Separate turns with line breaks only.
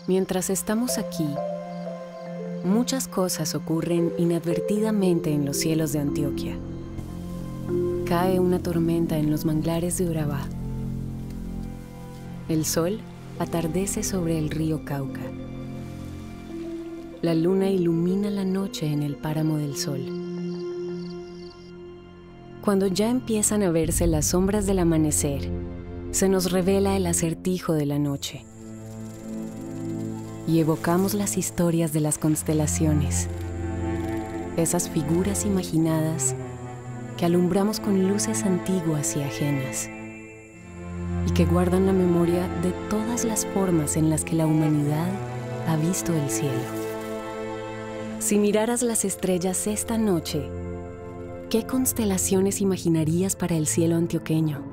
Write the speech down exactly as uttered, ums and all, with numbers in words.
Mientras estamos aquí, muchas cosas ocurren inadvertidamente en los cielos de Antioquia. Cae una tormenta en los manglares de Urabá. El sol atardece sobre el río Cauca. La luna ilumina la noche en el páramo del Sol. Cuando ya empiezan a verse las sombras del amanecer, se nos revela el acertijo de la noche. Y evocamos las historias de las constelaciones, esas figuras imaginadas que alumbramos con luces antiguas y ajenas, y que guardan la memoria de todas las formas en las que la humanidad ha visto el cielo. Si miraras las estrellas esta noche, ¿qué constelaciones imaginarías para el cielo antioqueño?